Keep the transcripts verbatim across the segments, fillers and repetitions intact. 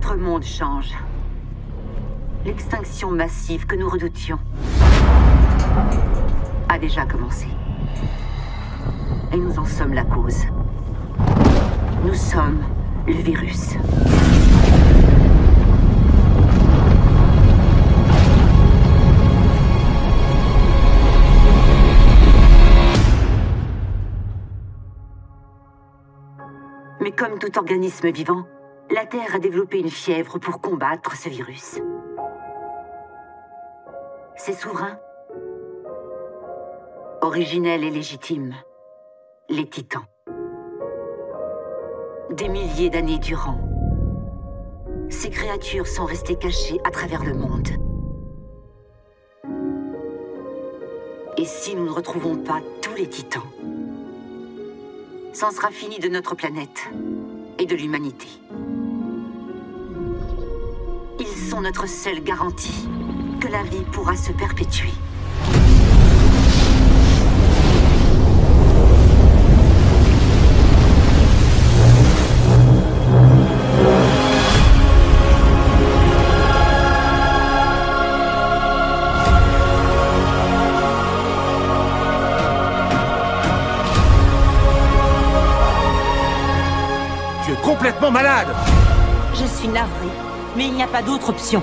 Notre monde change. L'extinction massive que nous redoutions a déjà commencé. Et nous en sommes la cause. Nous sommes le virus. Mais comme tout organisme vivant, la Terre a développé une fièvre pour combattre ce virus. Ses souverains, originels et légitimes, les Titans. Des milliers d'années durant, ces créatures sont restées cachées à travers le monde. Et si nous ne retrouvons pas tous les Titans, c'en sera fini de notre planète et de l'humanité. Ils sont notre seule garantie que la vie pourra se perpétuer. Tu es complètement malade! Je suis navrée, mais il n'y a pas d'autre option.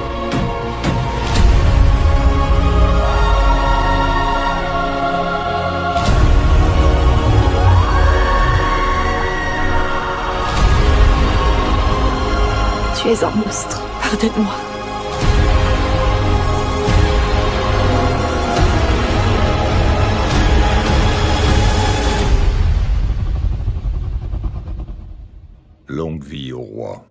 Tu es un monstre, pardonne-moi. Longue vie au roi.